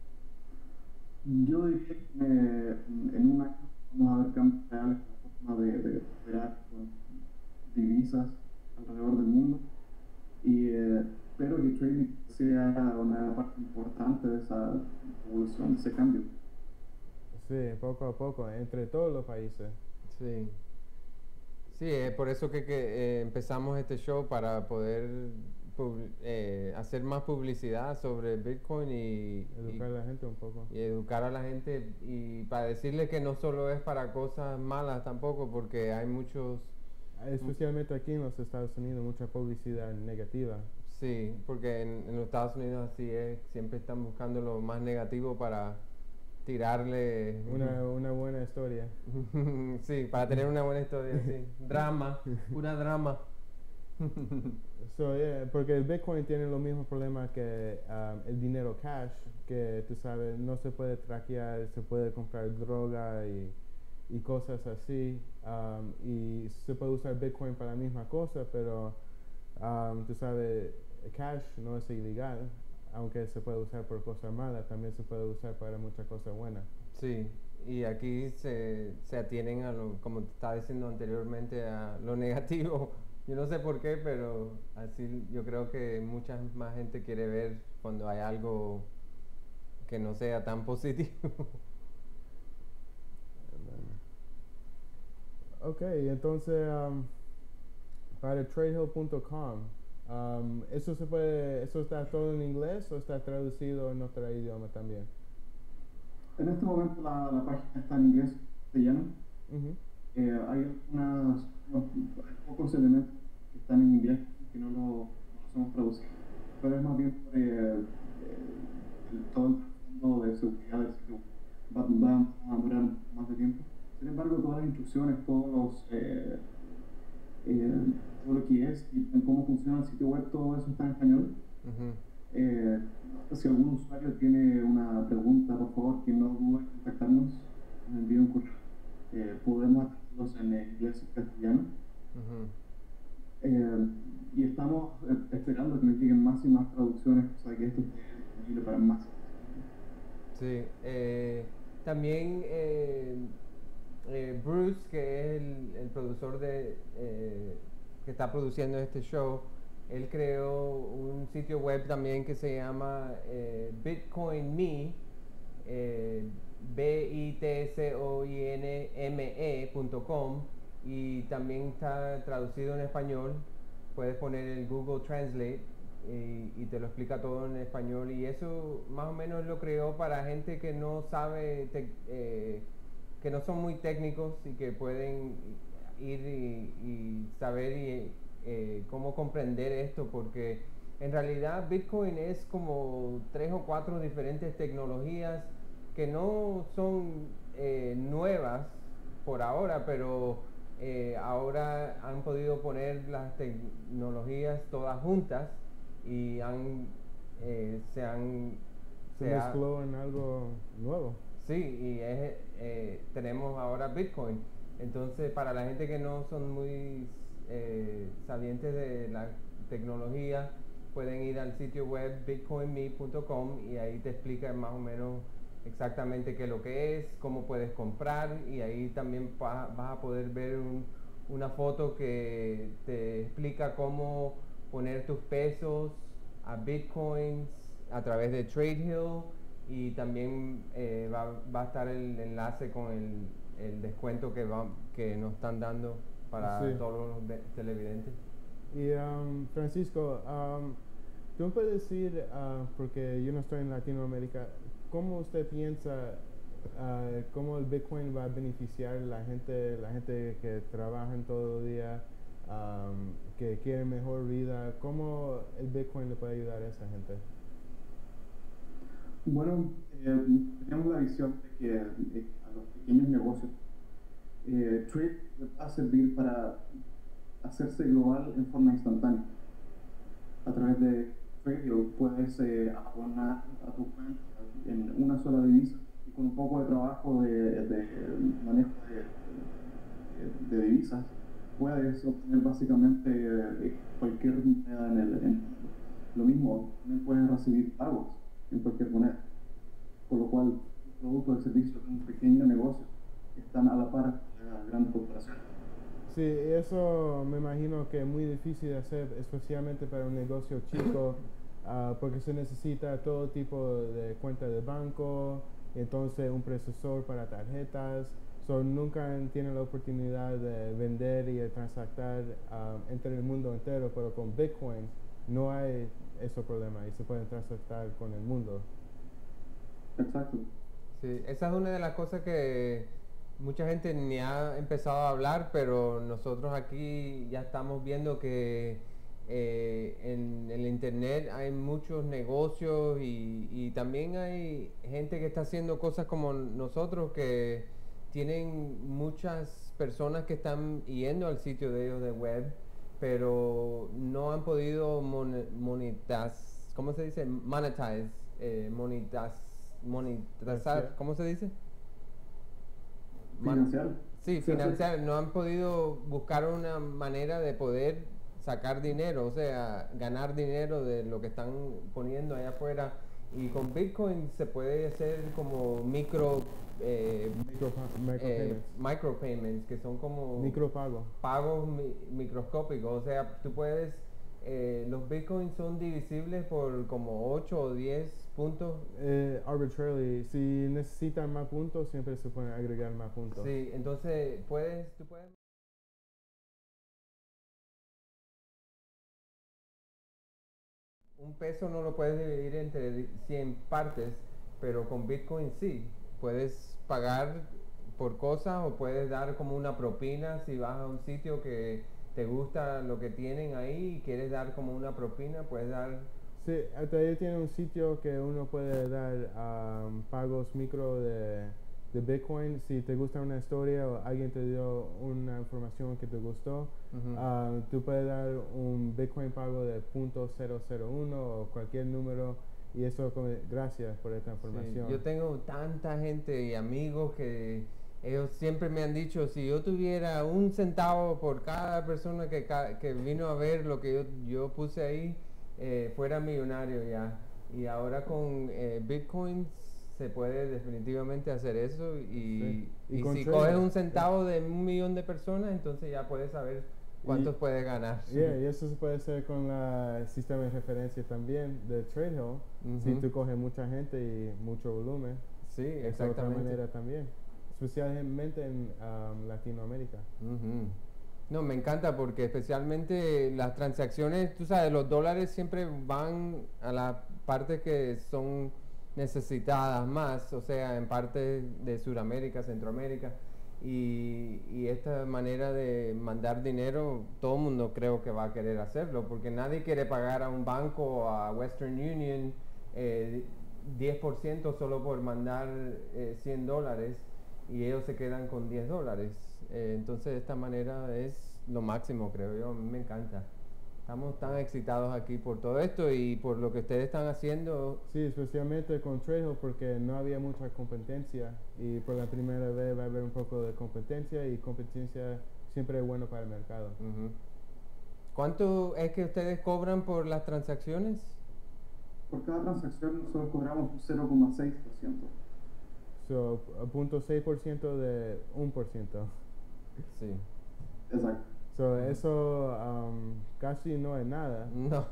Yo diría que en un año vamos a ver cambios reales en la forma de operar con divisas alrededor del mundo y espero que trading sea una parte importante de esa evolución, de ese cambio. Sí, poco a poco, entre todos los países. Sí. Sí, es por eso que empezamos este show para poder hacer más publicidad sobre Bitcoin Educar a la gente un poco. y educar a la gente y para decirle que no solo es para cosas malas tampoco, porque hay muchos, Especialmente aquí en los Estados Unidos, mucha publicidad negativa. sí, porque en los Estados Unidos así es, siempre están buscando lo más negativo para tirarle, Una buena historia. sí, para tener una buena historia, sí, drama, pura drama. So, yeah, porque el Bitcoin tiene los mismos problemas que el dinero cash, que tú sabes, no se puede traquear, se puede comprar droga y cosas así. Y se puede usar Bitcoin para la misma cosa, pero tú sabes, cash no es ilegal, aunque se puede usar por cosas malas, también se puede usar para muchas cosas buenas. Sí, y aquí se atienen a lo, como te estaba diciendo anteriormente, a lo negativo. Yo no sé por qué, pero así yo creo que mucha más gente quiere ver cuando hay algo que no sea tan positivo. Ok, entonces para tradehill.com, ¿eso está todo en inglés o está traducido en otro idioma también? En este momento la página está en inglés, castellano. Ujú. Hay hay pocos elementos que están en inglés que no los hemos traducido, pero es más bien por todo el trasfondo de seguridad del sitio. Va a durar más de tiempo. Sin embargo, todas las instrucciones, todo lo que es y cómo funciona el sitio web, todo eso está en español. Ujú. Si algún usuario tiene una pregunta, por favor, que no dude en contactarnos, nos envíe un correo. Podemos hacerlos en inglés y castellano. Ujú. Y estamos esperando que nos lleguen más y más traducciones, o sea que esto esté disponible para más. Sí, también Bruce, que es el productor que está produciendo este show, él creó un sitio web también que se llama BitcoinMe, bitcoinme.com, y también está traducido en español. Puedes poner el Google Translate y te lo explica todo en español, y eso más o menos lo creó para gente que no sabe, que no son muy técnicos y que pueden ir y saber cómo comprender esto, porque en realidad Bitcoin es como 3 o 4 diferentes tecnologías que no son nuevas por ahora, pero ahora han podido poner las tecnologías todas juntas y se han Se se ha- mezcló en algo nuevo. sí, y tenemos ahora Bitcoin. Entonces, para la gente que no son muy sabientes de la tecnología, pueden ir al sitio web bitcoinme.com y ahí te explica más o menos exactamente qué es lo que es, cómo puedes comprar, y ahí también vas a poder ver una foto que te explica cómo poner tus pesos a Bitcoins a través de TradeHill, y también va a estar el enlace con el descuento que nos están dando para Sí. todos los televidentes. Y Francisco, ¿tú me puedes decir, porque yo no estoy en Latinoamérica, cómo usted piensa cómo el Bitcoin va a beneficiar a la gente que trabaja en todo el día, que quiere mejor vida? ¿Cómo el Bitcoin le puede ayudar a esa gente? Bueno, tenemos la visión de que a los pequeños negocios, Trade va a servir para hacerse global en forma instantánea. A través de Trade puedes abonar a tu cuenta en una sola divisa y con un poco de trabajo de manejo de divisas puedes obtener básicamente cualquier moneda en el mundo. Lo mismo, también puedes recibir pagos en cualquier moneda, por lo cual el producto o el servicio de un pequeño negocio están a la par de las grandes corporaciones. Sí, eso me imagino que es muy difícil de hacer, especialmente para un negocio chico, porque se necesita todo tipo de cuenta de banco, entonces un procesador para tarjetas, nunca tienen la oportunidad de vender y de transactar entre el mundo entero, pero con Bitcoin no hay esos problemas y se pueden transactar con el mundo. Exacto. Sí, esa es una de las cosas que mucha gente ni ha empezado a hablar, pero nosotros aquí ya estamos viendo que en el internet hay muchos negocios y también hay gente que está haciendo cosas como nosotros que tienen muchas personas que están yendo al sitio de ellos de web, pero no han podido ¿cómo se dice? Monetize, monetizar, ¿cómo se dice? Financiar. Sí, financiar, no han podido buscar una manera de poder sacar dinero, o sea, ganar dinero de lo que están poniendo allá afuera. Y con Bitcoin se puede hacer como micropayments, que son como Micropago. pagos microscópicos. O sea, tú puedes, los Bitcoins son divisibles por como 8 o 10 puntos. Arbitrarily, si necesitan más puntos, siempre se pueden agregar más puntos. Sí, entonces tú puedes. Un peso no lo puedes dividir entre 100 partes, pero con Bitcoin sí. Puedes pagar por cosas o puedes dar como una propina si vas a un sitio que te gusta lo que tienen ahí y quieres dar como una propina, puedes dar. Sí, hasta ahí tiene un sitio que uno puede dar pagos micro de Bitcoin. Si te gusta una historia o alguien te dio una información que te gustó, Ujú. tú puedes dar un Bitcoin pago de .001 o cualquier número y eso, gracias por esta Sí, información. yo tengo tanta gente y amigos que ellos siempre me han dicho, si yo tuviera un centavo por cada persona que vino a ver lo que yo puse ahí, fuera millonario ya. Y ahora con Bitcoin se puede definitivamente hacer eso Sí. Y y con si trading, coges un centavo de 1 millón de personas, entonces ya puedes saber cuántos Y- puedes ganar. Yeah, y eso se puede hacer con el sistema de referencia también de TradeHill. Si Ujú. tú coges mucha gente y mucho volumen, Sí, es otra exactamente. manera también, especialmente en Latinoamérica. Ujú. No, me encanta porque especialmente las transacciones, tú sabes, los dólares siempre van a las partes que son necesitadas más, o sea, en partes de Sudamérica, Centroamérica, y esta manera de mandar dinero, todo el mundo creo que va a querer hacerlo, porque nadie quiere pagar a un banco o a Western Union 10% solo por mandar $100 y ellos se quedan con $10. Entonces de esta manera es lo máximo, creo yo. A mí me encanta. Estamos tan excitados aquí por todo esto y por lo que ustedes están haciendo. Sí, especialmente con TradeHill porque no había mucha competencia y por la primera vez va a haber un poco de competencia y competencia siempre es bueno para el mercado. Ujú. ¿Cuánto es que ustedes cobran por las transacciones? Por cada transacción nosotros cobramos un 0,6%. So, 0.6% de 1%. Sí. Exacto. So, eso casi no es nada. No.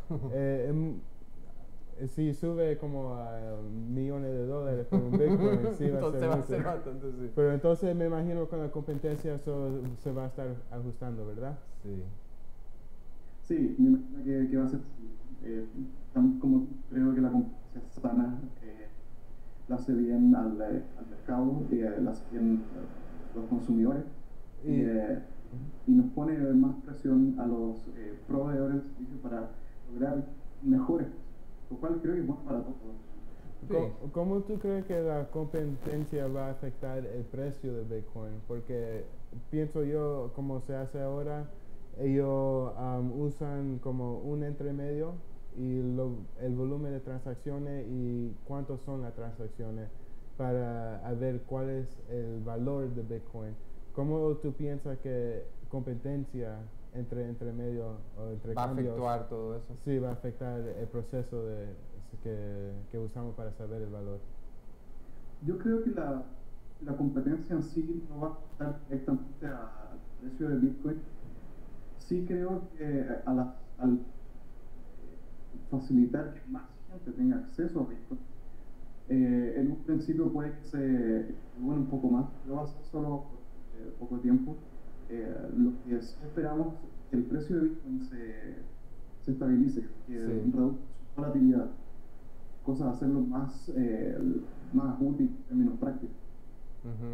Si sube como a millones de dólares por un Bitcoin, sí va a Entonces ser va a mucho. ser bastante, sí. Pero entonces me imagino con la competencia eso se va a estar ajustando, ¿verdad? Sí. Sí, me imagino que va a ser así. También como creo que la competencia sana la hace bien al mercado, la hace bien a los consumidores Y, y nos pone más presión a los proveedores de servicios para lograr mejores cosas, lo cual creo que es bueno para todos. Sí. ¿Cómo tú crees que la competencia va a afectar el precio de Bitcoin? Porque pienso yo, como se hace ahora, ellos usan como un entremedio y el volumen de transacciones y cuántos son las transacciones para ver cuál es el valor de Bitcoin. ¿Cómo tú piensas que competencia entre medio o entre Va a cambios efectuar todo eso. sí va a afectar el proceso que usamos para saber el valor? Yo creo que la competencia en sí no va a afectar directamente al precio de Bitcoin. Sí creo que al facilitar que más gente tenga acceso a Bitcoin, en un principio puede que se vuelva un poco más, pero va a ser solo por poco tiempo. Lo que sí esperamos es que el precio de Bitcoin se estabilice, que Sí. reduzca su volatilidad, cosa de hacerlo más útil en términos prácticos. Ujú.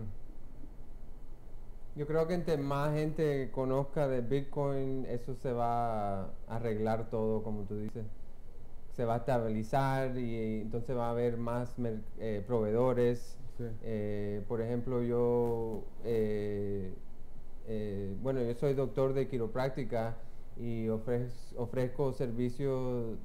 Yo creo que entre más gente conozca de Bitcoin, eso se va a arreglar todo, como tú dices. Se va a estabilizar y entonces va a haber más proveedores. Sí. Por ejemplo, bueno, yo soy doctor de quiropráctica y ofrezco servicios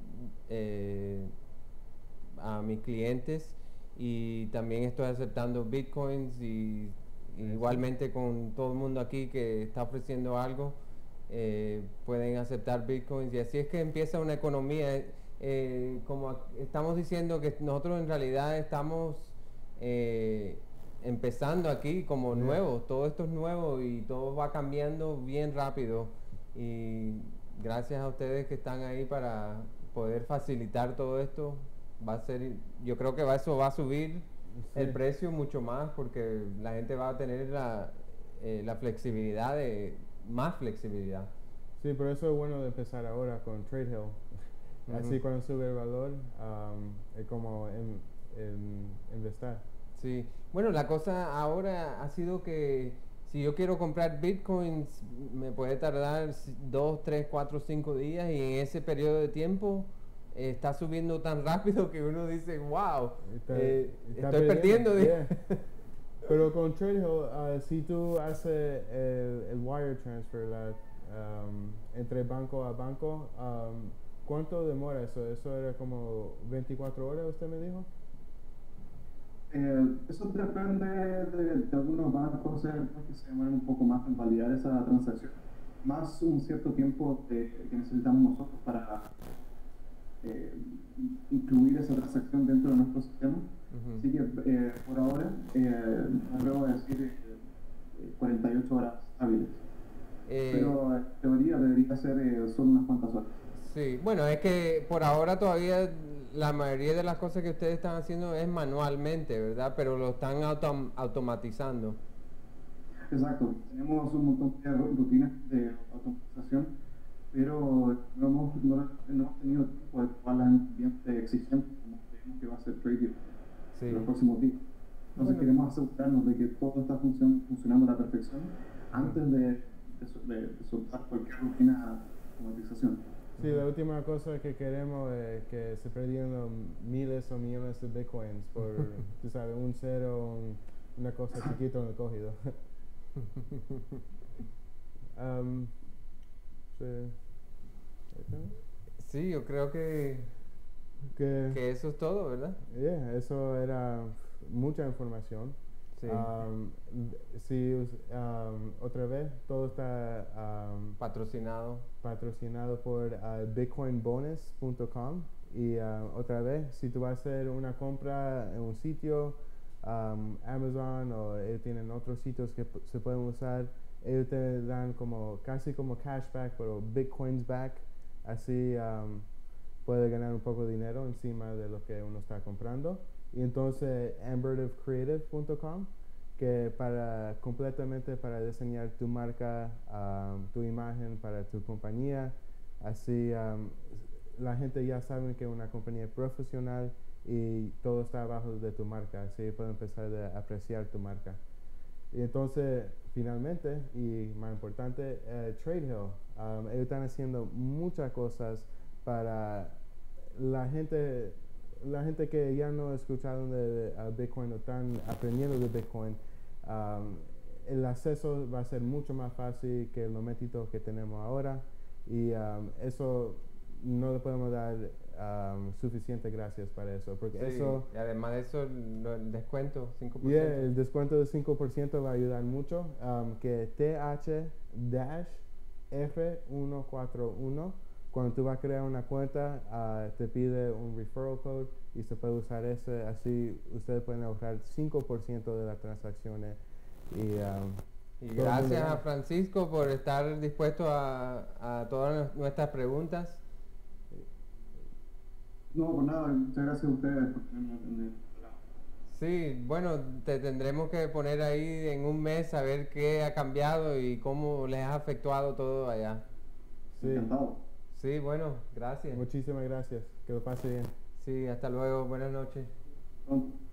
a mis clientes y también estoy aceptando bitcoins y igualmente con todo el mundo aquí que está ofreciendo algo, pueden aceptar bitcoins y así es que empieza una economía. Como estamos diciendo que nosotros en realidad estamos empezando aquí como Yeah. nuevos, todo esto es nuevo y todo va cambiando bien rápido y gracias a ustedes que están ahí para poder facilitar todo esto, va a ser, yo creo que eso va a subir el Sí. precio mucho más porque la gente va a tener la flexibilidad más flexibilidad. Sí, por eso es bueno de empezar ahora con TradeHill. Así Ujú. cuando sube el valor, es como investir. Sí, bueno, la cosa ahora ha sido que si yo quiero comprar bitcoins, me puede tardar 2, 3, 4, 5 días y en ese periodo de tiempo está subiendo tan rápido que uno dice, wow, Está estoy perdiendo. yeah. Pero con TradeHill, si tú haces el wire transfer entre banco a banco, ¿cuánto demora eso? ¿Eso era como 24 horas, usted me dijo? Eso depende de algunos bancos, que se demoran un poco más en validar esa transacción, más un cierto tiempo que necesitamos nosotros para incluir esa transacción dentro de nuestro sistema. Ujú. Así que por ahora me atrevo a decir 48 horas hábiles, pero en teoría debería ser solo unas cuantas horas. Sí, bueno, es que por ahora todavía la mayoría de las cosas que ustedes están haciendo es manualmente, ¿verdad? Pero lo están automatizando. Exacto, tenemos un montón de rutinas de automatización, pero no hemos tenido tiempo de probarlas en un ambiente exigente como creemos que va a ser Trading Sí. en los próximos días. Entonces Bueno. queremos asegurarnos de que todo está funcionando a la perfección antes de soltar cualquier rutina de automatización. Sí, la última cosa que queremos es que se perdieron miles o millones de bitcoins por, tú sabes, un cero, una cosa chiquita en el cogido. Sí. Sí, yo creo que eso es todo, ¿verdad? Yeah, eso era mucha información. Sí. Otra vez, todo está Patrocinado. patrocinado por bitcoinbonus.com y otra vez, si tú vas a hacer una compra en un sitio, Amazon o ellos tienen otros sitios que se pueden usar, ellos te dan casi como cashback, pero bitcoins back, así puede ganar un poco de dinero encima de lo que uno está comprando. Y entonces ambertivecreative.com, que completamente para diseñar tu marca, tu imagen para tu compañía, así la gente ya sabe que es una compañía profesional y todo está abajo de tu marca, así pueden empezar a apreciar tu marca. Y entonces, finalmente, y más importante, TradeHill. Ellos están haciendo muchas cosas para la gente que ya no escucharon de Bitcoin o están aprendiendo de Bitcoin. El acceso va a ser mucho más fácil que el momentito que tenemos ahora y eso no le podemos dar suficiente gracias para eso, porque Sí, eso, y además de eso, el descuento, 5%. yeah, el descuento de 5% va a ayudar mucho, que TH-R141, cuando tú vas a crear una cuenta, te pide un referral code y se puede usar ese, así ustedes pueden ahorrar 5% de las transacciones. Y Y todo el mundo gracias gana. a Francisco por estar dispuesto a todas nuestras preguntas. No, por nada, muchas gracias a ustedes por tenerme en el programa. Sí, bueno, te tendremos que poner ahí en un mes a ver qué ha cambiado y cómo les ha afectado todo allá. Sí. Encantado. Sí, bueno, gracias. Muchísimas gracias. Que lo pase bien. Sí, hasta luego. Buenas noches. Pronto.